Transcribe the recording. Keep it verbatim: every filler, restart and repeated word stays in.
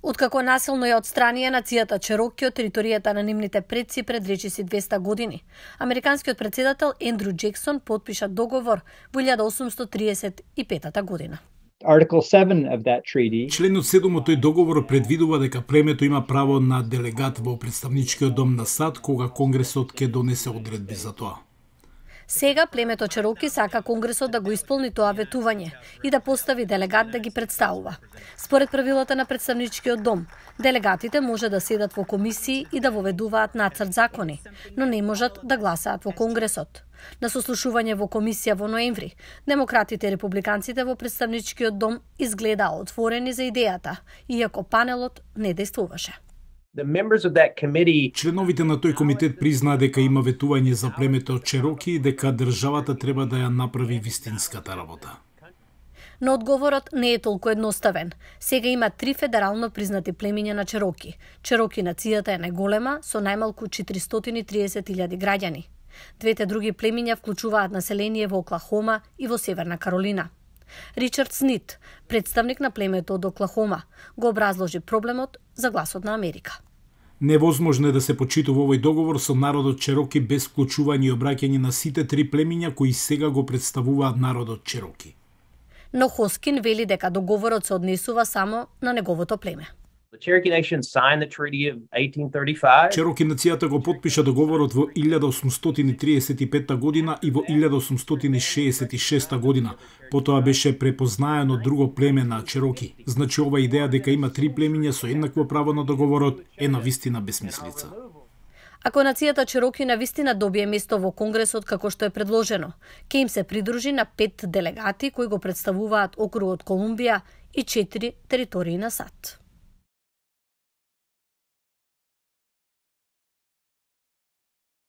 Откако насилно ја отстранија нацијата Чероки од територијата на нивните предци пред речиси двеста години, американскиот председател Ендрю Джексон потпиша договор во илјада осумстотини триесет и петата година. Article seven of that treaty. Членот седум од тој договор предвидува дека племето има право на делегат во представничкиот дом на САД кога Конгресот ќе донесе одредби за тоа. Сега племето Чероки сака Конгресот да го исполни тоа ветување и да постави делегат да ги представува. Според правилата на представничкиот дом, делегатите може да седат во комисии и да воведуваат нацрт закони, но не можат да гласаат во Конгресот. На сослушување во комисија во ноември, демократите и републиканците во представничкиот дом изгледаа отворени за идејата, иако панелот не действуваше. The members of that committee... Членовите на тој комитет признаа дека има ветување за племето Чероки и дека државата треба да ја направи вистинската работа. Но одговорот не е толку едноставен. Сега има три федерално признати племиња на Чероки. Чероки нацијата е најголема, со најмалку четиристотини и триесет илјади граѓани. Двете други племиња вклучуваат население во Оклахома и во Северна Каролина. Ричард Снит, представник на племето од Оклахома, го образложи проблемот за гласот на Америка. Невозможно е да се почитува овој договор со народот Чероки без вклучување и обраќање на сите три племиња кои сега го представуваат народот Чероки. Но Хоскин вели дека договорот се однесува само на неговото племе. The Cherokee Nation signed the treaty of eighteen thirty-five. Чероки нацијата го потпиша договорот во илјада осумстотини триесет и петта година и во илјада осумстотини шеесет и шеста година. Потоа беше препознаено друго племе на Чероки. Значи ова идеја дека има три племиња со еднакво право на договорот е навистина безсмислица. Ако нацијата Чероки навистина добие место во Конгресот како што е предложено, ќе им се придружи на пет делегати кои го представуваат округот Колумбија и четири територии на САД.